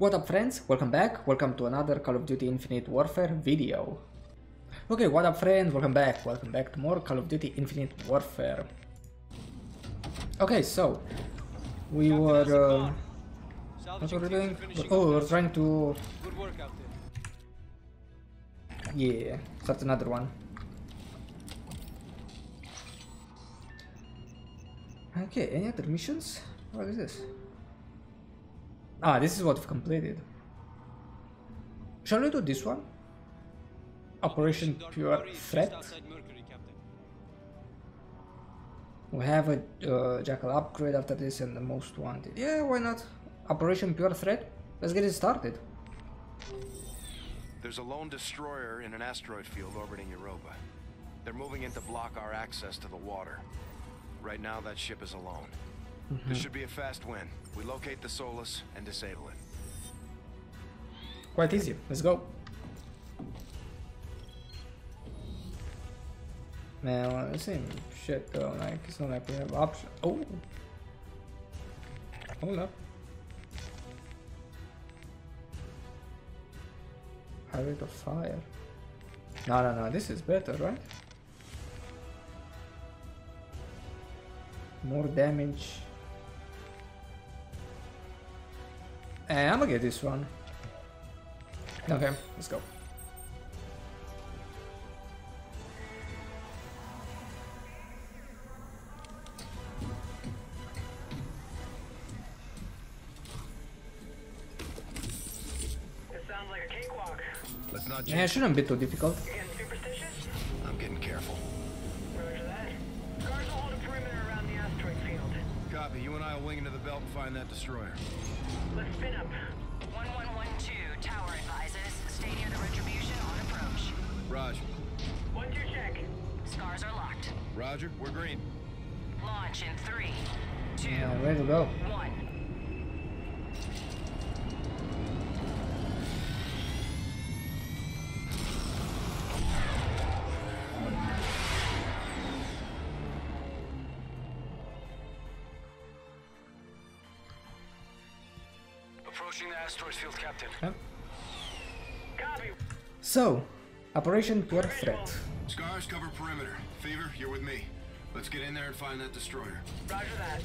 What up friends, welcome back, welcome to another Call of Duty Infinite Warfare video. Okay, what up friends, welcome back to more Call of Duty Infinite Warfare. Okay, so, we were, what were we doing? Oh, we were trying to, yeah, start another one. Okay, any other missions? What is this? Ah, this is what we've completed. Shall we do this one? Operation Pure Threat. We have a Jackal upgrade after this and the most wanted. Yeah, why not? Operation Pure Threat. Let's get it started. There's a lone destroyer in an asteroid field orbiting Europa. They're moving in to block our access to the water. Right now, that ship is alone. This should be a fast win. We locate the Solus and disable it. Quite easy. Let's go. Man, the same shit though. Like, it's not like we have option. Oh, hold up. High rate of fire. No. This is better, right? More damage. I'm gonna get this one. Okay, let's go. It sounds like a cakewalk. Let's not Yeah, it shouldn't be too difficult. You getting superstitious? I'm getting careful. Roger that. Guards will hold a perimeter around the asteroid field. Copy. You and I will wing into the belt and find that destroyer. Let's spin up. 1112, tower advises. Stay near the Retribution on approach. Raj. 1-2 check. Scars are locked. Roger. We're green. Launch in 3, 2, Yeah, ready to go. 1. Approaching the asteroid field, Captain. Yeah. Copy. So, Operation Pure Threat. Scars, cover perimeter. Fever, you're with me. Let's get in there and find that destroyer. Roger that.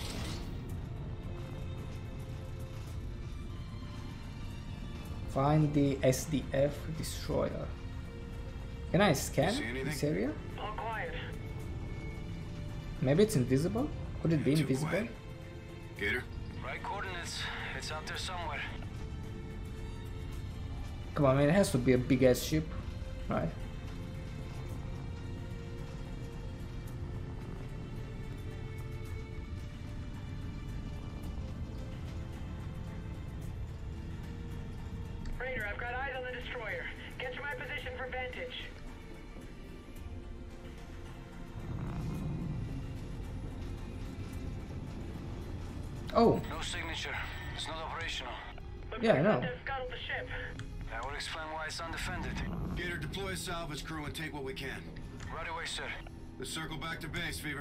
Find the SDF destroyer. Can I scan See anything? this area? All quiet. Maybe it's invisible? Could it be Too invisible? quiet. Gator? Right coordinates. It's out there somewhere. Come on, man, it has to be a big ass ship, right? Raider, I've got eyes on the destroyer. Get to my position for vantage. Oh, No signature. It's not operational. Looks Yeah, I like know. they've scuttled the ship. That would explain why it's undefended. Gator, deploy a salvage crew and take what we can. Right away, sir. Let's circle back to base, Fever.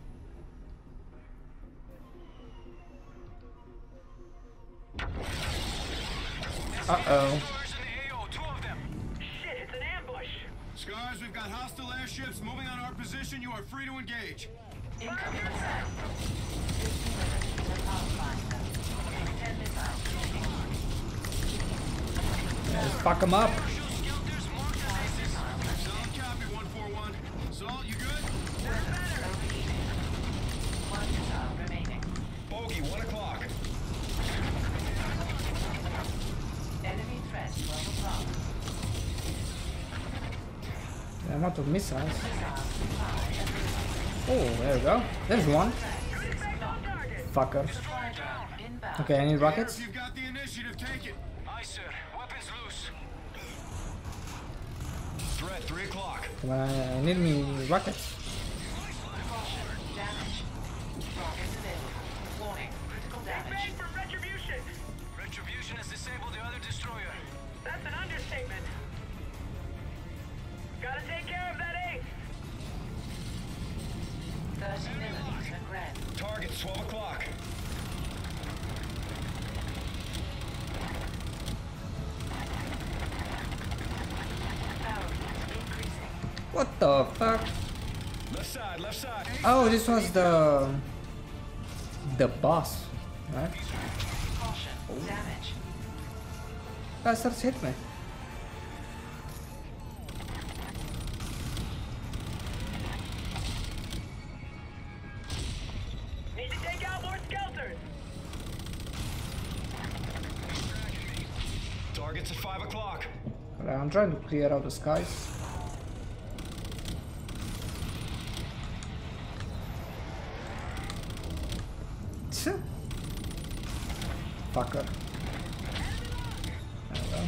uh-oh. Destroyers in the AO, 2 of them. Shit, it's an ambush. Scars, we've got hostile airships moving on our position. You are free to engage. Incoming missile. 15 minutes to Pathfinder. 10 missiles remaining. Let's fuck them up. Skelters, mark the bases. Solid copy, 141. Salt, you good? Overheating. 1 missile remaining. Bogey, 1 o'clock. Enemy threat 12 o'clock. A lot of missiles. Missiles reply and Oh, there we go. There's one. Fucker. Destroyer down. inbound. Okay, I need rockets. If you've got the initiative, take it. Aye, sir. Weapons loose. Threat, 3 o'clock. Come on, I need me rockets. Caution. Damage. Rockets available. Warning. Critical Bang damage. for retribution. Retribution has disabled the other destroyer. That's an understatement. Gotta take care of that ace. 30mm Red. Target, 12 o'clock. What the fuck? Left side, left side. Oh, this was the boss, right? Caution. Damage. Bastards hit me. Need to take out more skelters. Target's at 5 o'clock. Alright, I'm trying to clear out the skies. Tch. Fucker. There we go.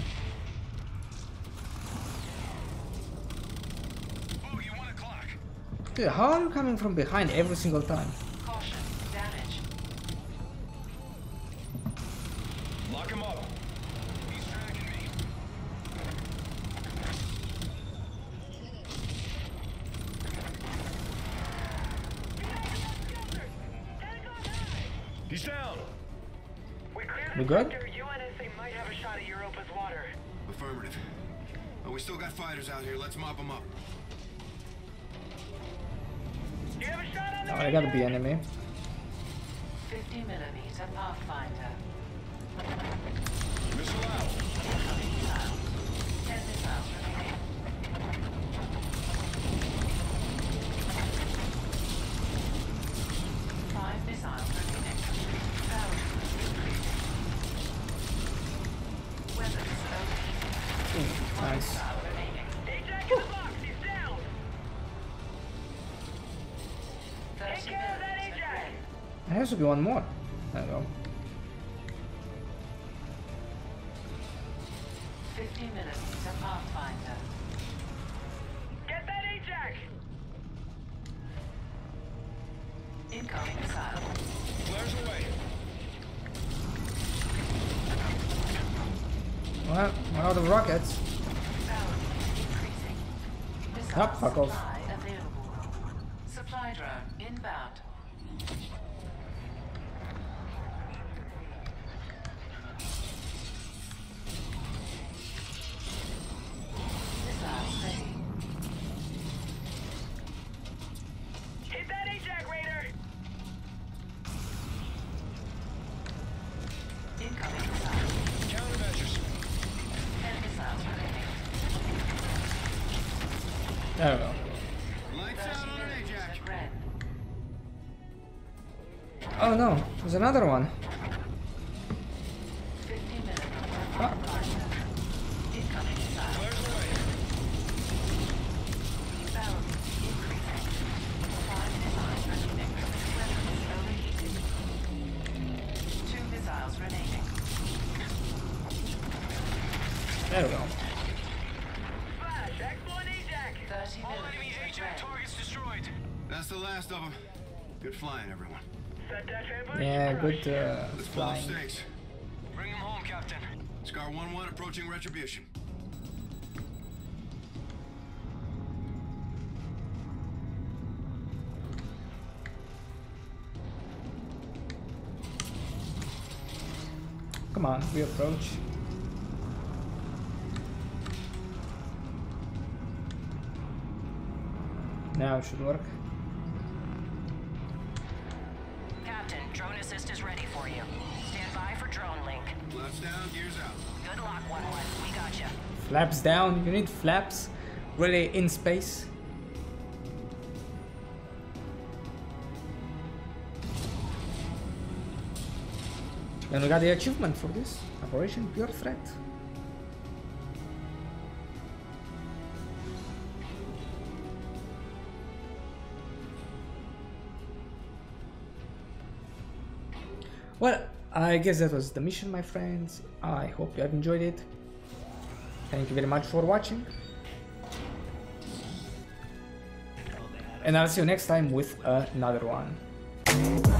Oh, you 1 o'clock. Dude, how are you coming from behind every single time? Caution. Damage. Lock him up. He's tracking me. He's down. We cleared We the good? sector. UNSA might have a shot at Europa's water. Affirmative. Oh, we still got fighters out here. Let's mop them up. You have a shot on the Oh, I gotta be enemy. 50mm Pathfinder. Missile out. Incoming missile. 10 missiles remaining. 5 missiles remaining. Barrel increasing. Weapons overheating. Ooh, nice. Missile remaining. Ajax in the box. He's down. 30 Take care of that minutes Ajax. red. There has to be one more. There we go. 50mm Pathfinder. Get that Ajax. Incoming missile. Flares away. Well, one out of rockets. Barrel increasing. Missile Ah, fuck off. supply available. Supply drone inbound. Missiles ready. Hit that Ajax, Raider. Incoming missile. Countermeasures. 10 missiles remaining. There we go. Lights 30 out on an minutes Ajax. at red. Oh no, there's another one. 50 minutes. Ah. Incoming missile. Flares away. Barrel increasing. 5 missiles remaining. Weapons overheated. 2 missiles remaining. There we go. Flash. Excellent Ajax. 30 All enemy minutes at Ajax red. targets destroyed. That's the last of them. Good flying, everyone. Set that trampoline. Yeah, good Let's pull up flying. stakes. Bring him home, Captain. Scar 1-1 approaching retribution. Come on, we approach. Now it should work. Captain, drone assist is ready for you. Stand by for drone link. Flaps down, gears out. Good luck, 1-1. We got you. Flaps down, you need flaps? Really in space? And we got the achievement for this. Operation Pure Threat. Well, I guess that was the mission, my friends. I hope you have enjoyed it. Thank you very much for watching. And I'll see you next time with another one.